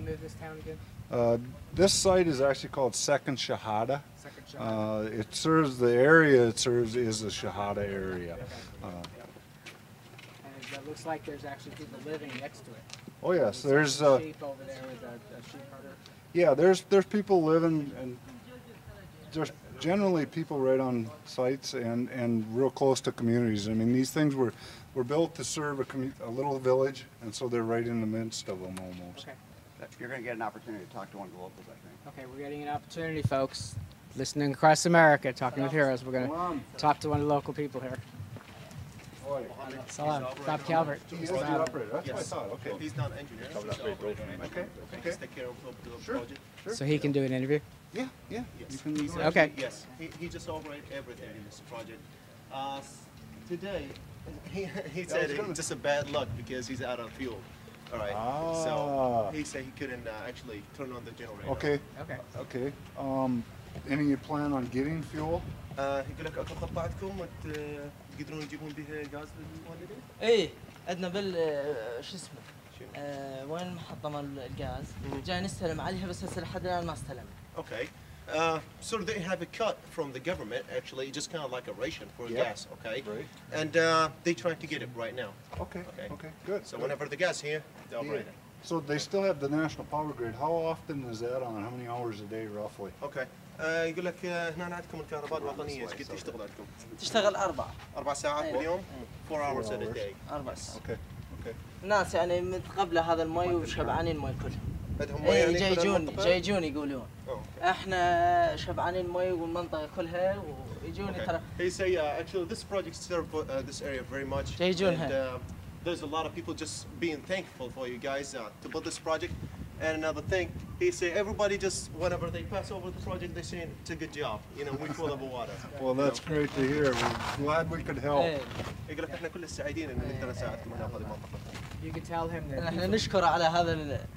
of this town again? This site is actually called Second Shahada. Second Shahada. It serves the area it serves is the Shahada area. And it looks like there's actually people living next to it. Oh yes, there's sheep over there with a sheep herder. yeah, there's people living, and there's generally people right on sites and real close to communities. I mean, these things were built to serve a little village, and so they're right in the midst of them almost. Okay. You're going to get an opportunity to talk to one of the locals, I think. Okay, we're getting an opportunity, folks. Listening across America, talking with heroes. We're going to talk to one of the local people here. Salam. Bob Calvert. That's what I thought. Okay. He's not an engineer. Okay. Just take care of the project. So he can do an interview? Yeah. Yes. You can He's Okay. actually- Yes. He just operates everything in this project. Today, he said it's just a bad luck because he's out of fuel. All right. So he said he couldn't actually turn on the generator. Okay. Okay. Okay. Any plan on getting fuel? يقول لك الخطة عندكم تقدرون تجيبون بها غاز للمولدين؟ ايه عندنا شو اسمه وين المحطة مال الغاز جاي نستلم عليها بس هسه لحد الآن ما استلم. Okay. So they have a cut from the government, actually, just kind of like a ration for gas, okay? Right. And they trying to get it right now. Okay. Good. So whenever the gas here, they'll bring it. So they still have the national power grid. How often is that on? How many hours a day roughly? Okay. يقول لك هنا عندكم الكهرباء الوطنية ايش قد تشتغل عندكم؟ تشتغل 4 ساعات باليوم 4 hours in a day. 4 Okay. الناس يعني متقبلة هذا المي وشبعانين مي كلهم. عندهم ايه يعني جاي كل يجون المنطقة؟ جاي يجون يقولون Oh, احنا شبعانين مي والمنطقة كلها ويجون okay. ترى. He say actually this project served this area very much. جاي يجون And هنا. there's a lot of people just being thankful for you guys to build this project. And another thing, he say everybody just whenever they pass over the project, they say it's a good job. You know, we full of water. Well, that's great to hear. We're glad we could help. ايه يقول لك احنا كل السعيدين ان نقدر نساعدكم هنا في هذه المنطقة. You can tell him that. احنا نشكر على هذا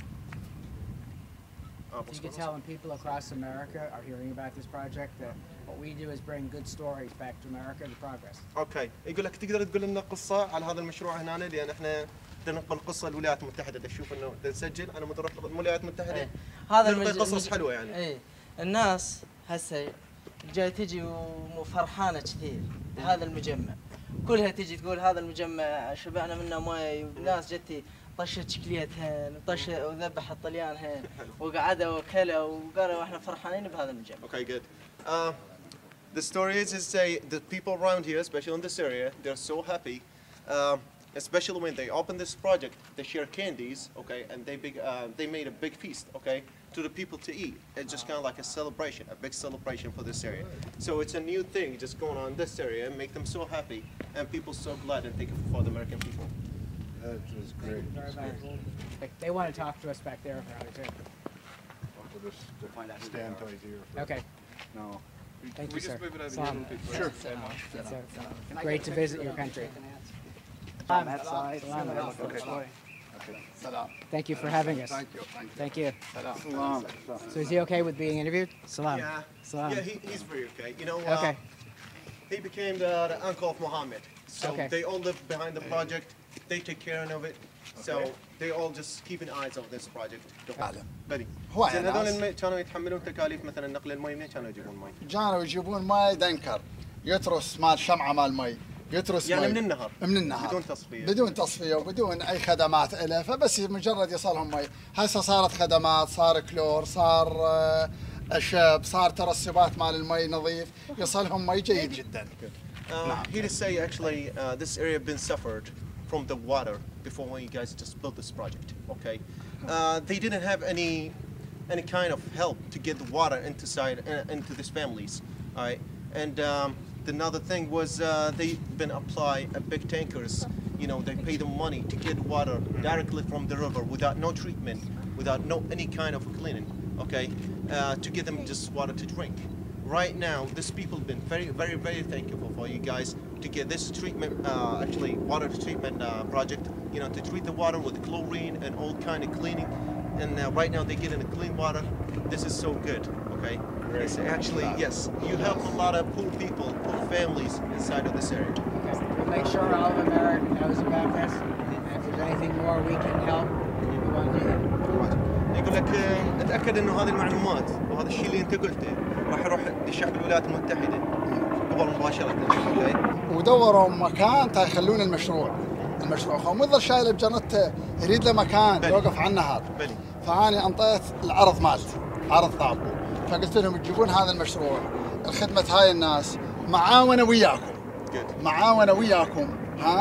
You can tell when people across America are hearing about this project that what we do is bring good stories back to America, the progress. اوكي، يقول لك تقدر تقول لنا قصة على هذا المشروع هنا لان احنا بدنا ننقل قصة الولايات المتحدة تشوف انه نسجل انا مدرب الولايات المتحدة. ايه. هذا نلقي قصص حلوة يعني. ايه الناس هسه جاي تجي وفرحانة كثير بهذا المجمع. كلها تجي تقول هذا المجمع شبعنا منه مي وناس جتي طشت شكليتهن وذبحت طليانهن وقعدوا وكلوا وقالوا احنا فرحانين بهذا المجمع. Okay, good. The story is say the people around here, especially in this area, they're so happy. Especially when they open this project, they share candies, okay, and they made a big feast, okay, to the people to eat. It's just kind of like a celebration, a big celebration for this area. So it's a new thing just going on in this area and make them so happy, and people so glad and thankful for the American people. That was great. Very much. They want to talk to us back there apparently too. We'll just stand tight here. Okay. No. Thank you, sir. Salam. Sure. It's great to visit your country. On that side. Salam. Salam. Thank you for having us. Thank you. Salam. So is he okay with being interviewed? Salam. Yeah, Salam. yeah, he's very okay. You know, Okay. he became the uncle of Muhammad. So Okay. they all live behind the project. They take care of it. So they all just keeping eyes on this project. أعلم. بدي. هو زين ناس. هذول كانوا يتحملون تكاليف مثلا نقل المي منين كانوا يجيبون مي؟ جانوا يجيبون ماي دنكر يترس مال شمعة مال مي يترس يعني مي من النهر. من النهر بدون تصفية. بدون تصفية وبدون أي خدمات إله فبس مجرد يصلهم مي هسه صارت خدمات صار كلور صار أشب صار ترسبات مال المي نظيف يصلهم مي جيد جدا. He did say actually this area been suffered from the water before when you guys just built this project. Okay, they didn't have any kind of help to get the water into these families. All right, and another thing was they been apply big tankers. You know, they pay them money to get water directly from the river without no treatment, without any kind of cleaning. Okay, to get them just water to drink. Right now, these people have been very thankful for you guys to get this treatment, actually water treatment project. You know, to treat the water with chlorine and all kind of cleaning. And right now they get in the clean water. This is so good. Okay. It's actually, yes, you help a lot of poor people, poor families inside of this area. Okay. We'll make sure all of America knows about this. And if there's anything more we can help, we want to do that. يقول يقول لك اتاكد انه هذه المعلومات وهذا الشيء اللي انت قلته راح يروح لشعب الولايات المتحده قبل مباشره. اوكي. ودوروا مكان تا يخلون المشروع هو مو يظل شايله بجنته، يريد له مكان بلي. يوقف على النهر. بلي. فاني انطيت العرض مالتي، عرض ثابو، فقلت لهم تجيبون هذا المشروع الخدمه هاي الناس معاونه وياكم. معاونه وياكم.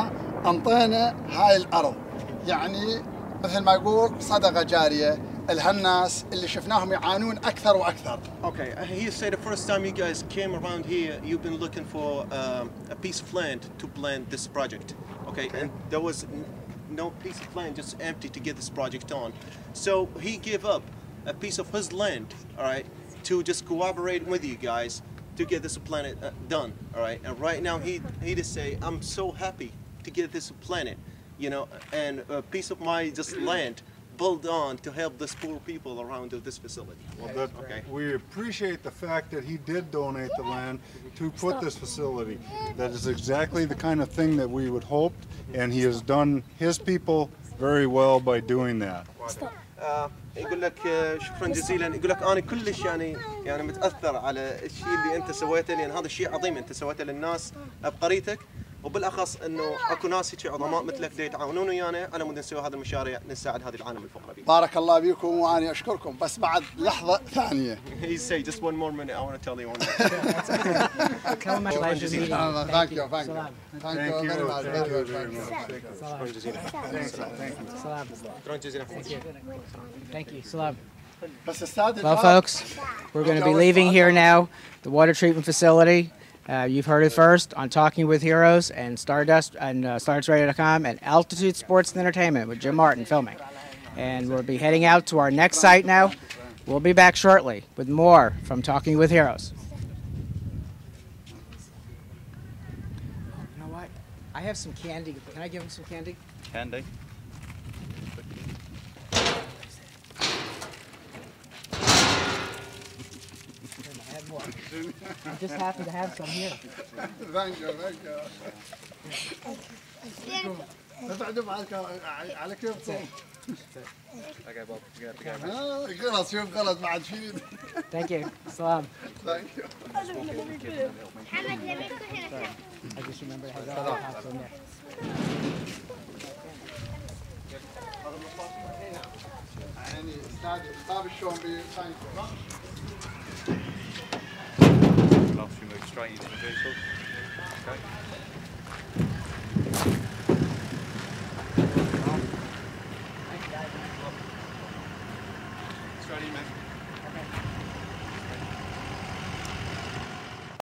انطينا هاي الارض، يعني مثل ما يقول صدقه جاريه لهالناس اللي شفناهم يعانون اكثر واكثر. Okay, he said the first time you guys came around here, you've been looking for a piece of land to plant this project. Okay, and there was no piece of land, just empty to get this project on. So he gave up a piece of his land, all right, to just cooperate with you guys to get this planet done, all right. And right now he just say, I'm so happy to get this planet, you know, and a piece of my just land built on to help these poor people around this facility. Well, Okay. we appreciate the fact that he did donate the land to put this facility. That is exactly the kind of thing that we would hope, and he has done his people very well by doing that. يقول لك شكرا جزيلا. يقول لك انا كلش يعني متاثر على الشيء اللي انت سويته، لان هذا الشيء عظيم انت سويته للناس بقريتك، وبالاخص انه اكو ناس هيك عظماء مثلك يتعاونون ويانا على مود نسوي هذه المشاريع نساعد هذه العالم الفقراء. بارك الله بكم واني اشكركم، بس بعد لحظه ثانيه. He say just one more minute. I want to tell you one more. Tell him I like the meeting. Thank you. Salam. Thank you very much. Very much. Salam. شكرا جزيلا. Salam. شكرا جزيلا. Thank you. Salam. بس استاذ Well, folks, we're going to be leaving here now. The water treatment facility. You've heard it first on Talking with Heroes and Stardust and StarDustRadio.com and Altitude Sports and Entertainment with Jim Martin filming. And we'll be heading out to our next site now. We'll be back shortly with more from Talking with Heroes. You know what? I have some candy. Can I give him some candy? Candy. I have more. I just happen to have some here. Thank you. تفعلوا على كيفكم. خلاص شوف غلط بعد شيء. Thank you. Salam. Thank you. I just remember I had that on top from there. يعني استاذ طاب شلون ثانك يو. After you move straight into the vehicle. Okay. Straight in, man.